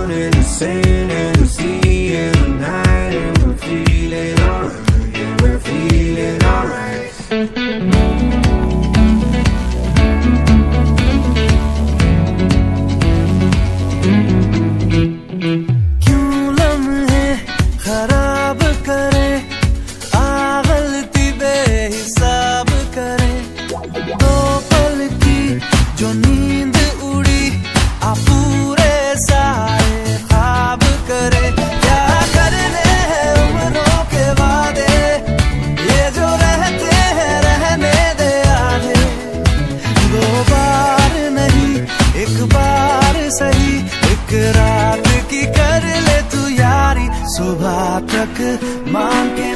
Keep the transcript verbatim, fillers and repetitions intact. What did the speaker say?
down in the sand and the sea in the night, and we're feeling alright, yeah, we're feeling alright. क्यों लम्हे खराब करे, आ गलती बेहिसाब करे, दो पल की जो नींद उड़ी आ पूरे सारे ख्वाब करे। क्या करने हैं उम्रों के वादे, ये जो रहते हैं रहने दे आधे। दो बार नहीं एक बार सही, एक रात की कर ले तू यारी, सुबह तक मांग के